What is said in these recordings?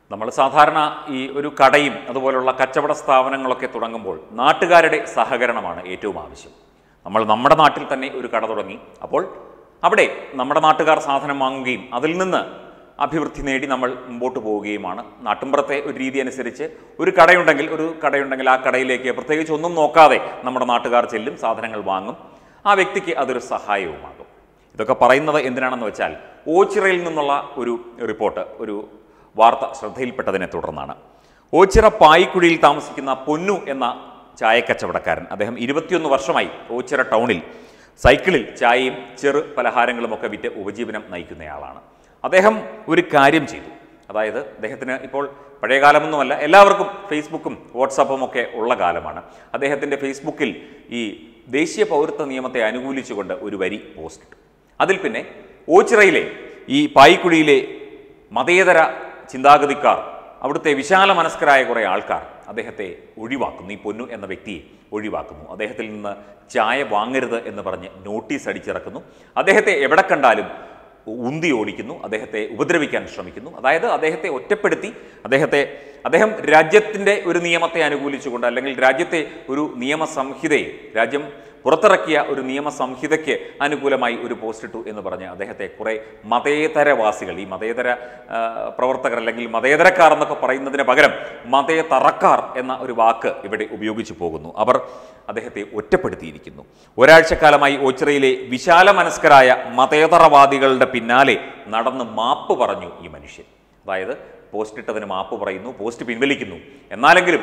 നമ്മൾ സാധാരണ ഈ ഒരു കടയും അതുപോലുള്ള കച്ചവട സ്ഥാപനങ്ങളൊക്കെ തുടങ്ങുമ്പോൾ നാട്ടുകാരുടെ സഹകരണമാണ് ഏറ്റവും ആവശ്യം. നമ്മൾ നമ്മുടെ നാട്ടിൽ തന്നെ ഒരു കട തുടങ്ങി, അപ്പോൾ അവിടെ നമ്മുടെ നാട്ടുകാർ സാധനം വാങ്ങുകയും അതിൽ നിന്ന് അഭിവൃദ്ധി നേടി നമ്മൾ മുമ്പോട്ട് പോവുകയുമാണ്. നാട്ടിൻപുറത്തെ ഒരു രീതി അനുസരിച്ച് ഒരു കടയുണ്ടെങ്കിൽ ആ കടയിലേക്ക് പ്രത്യേകിച്ച് ഒന്നും നോക്കാതെ നമ്മുടെ നാട്ടുകാർ ചെല്ലും, സാധനങ്ങൾ വാങ്ങും, ആ വ്യക്തിക്ക് അതൊരു സഹായവുമാകും. ഇതൊക്കെ പറയുന്നത് എന്തിനാണെന്ന് വെച്ചാൽ ഓച്ചിറയിൽ നിന്നുള്ള ഒരു റിപ്പോർട്ട്, ഒരു വാർത്ത ശ്രദ്ധയിൽപ്പെട്ടതിനെ തുടർന്നാണ്. ഓച്ചിറ പായിക്കുഴിയിൽ താമസിക്കുന്ന പൊന്നു എന്ന ചായക്കച്ചവടക്കാരൻ, അദ്ദേഹം 21 വർഷമായി ഓച്ചിറ ടൗണിൽ സൈക്കിളിൽ ചായയും ചെറു പലഹാരങ്ങളുമൊക്കെ വിറ്റ് ഉപജീവനം നയിക്കുന്നയാളാണ്. അദ്ദേഹം ഒരു കാര്യം ചെയ്തു. അതായത് അദ്ദേഹത്തിന് ഇപ്പോൾ പഴയകാലമൊന്നുമല്ല, എല്ലാവർക്കും ഫേസ്ബുക്കും വാട്സാപ്പും ഒക്കെ ഉള്ള കാലമാണ്. അദ്ദേഹത്തിൻ്റെ ഫേസ്ബുക്കിൽ ഈ ദേശീയ പൗരത്വ നിയമത്തെ അനുകൂലിച്ചുകൊണ്ട് ഒരു വരി പോസ്റ്റ് ഇട്ടു. അതിൽ പിന്നെ ഓച്ചിറയിലെ ഈ പായിക്കുഴിയിലെ മതേതര ചിന്താഗതിക്കാർ, അവിടുത്തെ വിശാല മനസ്കരായ കുറേ ആൾക്കാർ അദ്ദേഹത്തെ ഒഴിവാക്കുന്നു, ഈ പൊന്നു എന്ന വ്യക്തിയെ ഒഴിവാക്കുന്നു. അദ്ദേഹത്തിൽ നിന്ന് ചായ വാങ്ങരുത് എന്ന് പറഞ്ഞ് നോട്ടീസ് അടിച്ചിറക്കുന്നു. അദ്ദേഹത്തെ എവിടെ കണ്ടാലും ഉന്തി ഓടിക്കുന്നു, അദ്ദേഹത്തെ ഉപദ്രവിക്കാൻ ശ്രമിക്കുന്നു. അതായത് അദ്ദേഹത്തെ ഒറ്റപ്പെടുത്തി, അദ്ദേഹം രാജ്യത്തിൻ്റെ ഒരു നിയമത്തെ അനുകൂലിച്ചുകൊണ്ട്, അല്ലെങ്കിൽ രാജ്യത്തെ ഒരു നിയമസംഹിതയെ, രാജ്യം പുറത്തിറക്കിയ ഒരു നിയമസംഹിതയ്ക്ക് അനുകൂലമായി ഒരു പോസ്റ്റ് ഇട്ടു എന്ന് പറഞ്ഞ് അദ്ദേഹത്തെ കുറേ മതേതരവാസികൾ, ഈ മതേതര പ്രവർത്തകർ അല്ലെങ്കിൽ മതേതരക്കാർ എന്നൊക്കെ പറയുന്നതിന് പകരം മതേതറക്കാർ എന്ന ഒരു വാക്ക് ഇവിടെ ഉപയോഗിച്ചു പോകുന്നു. അവർ അദ്ദേഹത്തെ ഒറ്റപ്പെടുത്തിയിരിക്കുന്നു. ഒരാഴ്ചക്കാലമായി ഓച്ചിറയിലെ വിശാല മനസ്കരായ മതേതരവാദികളുടെ പിന്നാലെ നടന്ന് മാപ്പ് പറഞ്ഞു ഈ മനുഷ്യൻ. അതായത് പോസ്റ്റ് ഇട്ടതിന് മാപ്പ് പറയുന്നു, പോസ്റ്റ് പിൻവലിക്കുന്നു, എന്നാലെങ്കിലും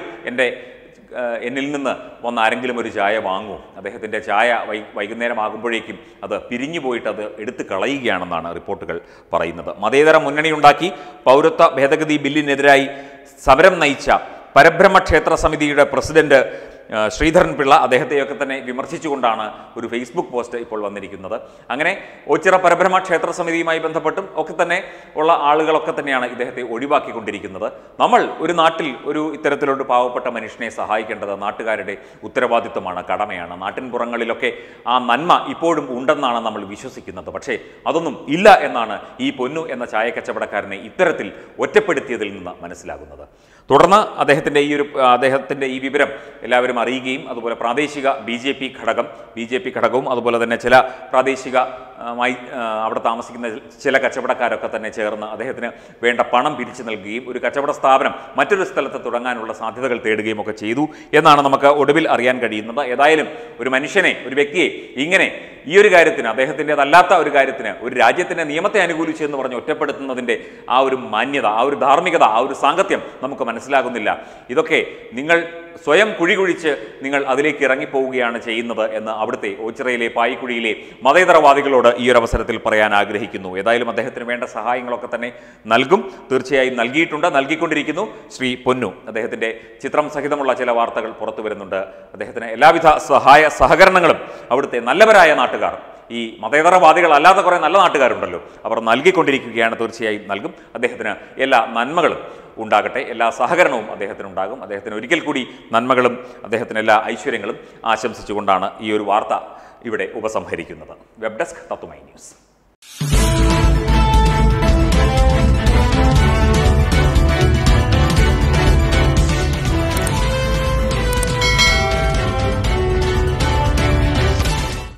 എന്നിൽ നിന്ന് വന്ന് ആരെങ്കിലും ഒരു ചായ വാങ്ങൂ. അദ്ദേഹത്തിൻ്റെ ചായ വൈകുന്നേരം ആകുമ്പോഴേക്കും അത് പിരിഞ്ഞു പോയിട്ട് അത് എടുത്തു കളയുകയാണെന്നാണ് റിപ്പോർട്ടുകൾ പറയുന്നത്. മതേതര മുന്നണിയുണ്ടാക്കി പൗരത്വ ഭേദഗതി ബില്ലിനെതിരായി സമരം നയിച്ച പരബ്രഹ്മ ക്ഷേത്ര സമിതിയുടെ പ്രസിഡന്റ് ശ്രീധരൻ പിള്ള അദ്ദേഹത്തെയൊക്കെ തന്നെ വിമർശിച്ചുകൊണ്ടാണ് ഒരു ഫേസ്ബുക്ക് പോസ്റ്റ് ഇപ്പോൾ വന്നിരിക്കുന്നത്. അങ്ങനെ ഓച്ചിറ പരബ്രഹ്മ ക്ഷേത്ര സമിതിയുമായി ബന്ധപ്പെട്ടും ഒക്കെ തന്നെ ഉള്ള ആളുകളൊക്കെ തന്നെയാണ് ഇദ്ദേഹത്തെ ഒഴിവാക്കിക്കൊണ്ടിരിക്കുന്നത്. നമ്മൾ ഒരു നാട്ടിൽ ഒരു ഇത്തരത്തിലൊരു പാവപ്പെട്ട മനുഷ്യനെ സഹായിക്കേണ്ടത് നാട്ടുകാരുടെ ഉത്തരവാദിത്വമാണ്, കടമയാണ്. നാട്ടിൻപുറങ്ങളിലൊക്കെ ആ നന്മ ഇപ്പോഴും ഉണ്ടെന്നാണ് നമ്മൾ വിശ്വസിക്കുന്നത്. പക്ഷേ അതൊന്നും ഇല്ല എന്നാണ് ഈ പൊന്നു എന്ന ചായക്കച്ചവടക്കാരനെ ഇത്തരത്തിൽ ഒറ്റപ്പെടുത്തിയതിൽ നിന്ന് മനസ്സിലാകുന്നത്. തുടർന്ന് അദ്ദേഹത്തിൻ്റെ ഈ വിവരം എല്ലാവരും അറിയുകയും അതുപോലെ പ്രാദേശിക ബി ജെ പി ഘടകവും അതുപോലെ തന്നെ ചില പ്രാദേശികമായി അവിടെ താമസിക്കുന്ന ചില കച്ചവടക്കാരൊക്കെ തന്നെ ചേർന്ന് അദ്ദേഹത്തിന് വേണ്ട പണം പിരിച്ചു നൽകുകയും ഒരു കച്ചവട സ്ഥാപനം മറ്റൊരു സ്ഥലത്ത് തുടങ്ങാനുള്ള സാധ്യതകൾ തേടുകയും ഒക്കെ ചെയ്തു എന്നാണ് നമുക്ക് ഒടുവിൽ അറിയാൻ കഴിയുന്നത്. ഏതായാലും ഒരു മനുഷ്യനെ, ഒരു വ്യക്തിയെ ഇങ്ങനെ ഈ ഒരു കാര്യത്തിന്, അദ്ദേഹത്തിൻ്റെതല്ലാത്ത ഒരു കാര്യത്തിന്, ഒരു രാജ്യത്തിൻ്റെ നിയമത്തെ അനുകൂലിച്ചു എന്ന് പറഞ്ഞ് ഒറ്റപ്പെടുത്തുന്നതിൻ്റെ ആ ഒരു മാന്യത, ആ ഒരു ധാർമ്മികത, ആ ഒരു സാങ്കത്യം നമുക്ക് മനസ്സിലാകുന്നില്ല. ഇതൊക്കെ നിങ്ങൾ സ്വയം കുഴികുഴിച്ച് നിങ്ങൾ അതിലേക്ക് ഇറങ്ങിപ്പോവുകയാണ് ചെയ്യുന്നത് എന്ന് അവിടുത്തെ ഓച്ചിറയിലെ പായിക്കുഴിയിലെ മതേതരവാദികളോട് ഈ ഒരു അവസരത്തിൽ പറയാൻ ആഗ്രഹിക്കുന്നു. ഏതായാലും അദ്ദേഹത്തിന് വേണ്ട സഹായങ്ങളൊക്കെ തന്നെ നൽകും, തീർച്ചയായും നൽകിയിട്ടുണ്ട്, നൽകിക്കൊണ്ടിരിക്കുന്നു. ശ്രീ പൊന്നു, അദ്ദേഹത്തിൻ്റെ ചിത്രം സഹിതമുള്ള ചില വാർത്തകൾ പുറത്തു വരുന്നുണ്ട്. അദ്ദേഹത്തിന് എല്ലാവിധ സഹകരണങ്ങളും അവിടുത്തെ നല്ലവരായ നാട്ടുകാർ, ഈ മതേതരവാദികളല്ലാത്ത കുറേ നല്ല നാട്ടുകാരുണ്ടല്ലോ, അവർ നൽകിക്കൊണ്ടിരിക്കുകയാണ്, തീർച്ചയായും നൽകും. അദ്ദേഹത്തിന് എല്ലാ നന്മകളും ഉണ്ടാകട്ടെ, എല്ലാ സഹകരണവും അദ്ദേഹത്തിനുണ്ടാകും. അദ്ദേഹത്തിന് ഒരിക്കൽ കൂടി നന്മകളും അദ്ദേഹത്തിന് എല്ലാ ഐശ്വര്യങ്ങളും ആശംസിച്ചുകൊണ്ടാണ് ഈ ഒരു വാർത്ത ഇവിടെ ഉപസംഹരിക്കുന്നത്. വെബ് ഡെസ്ക് തത്തുമൈ ന്യൂസ്.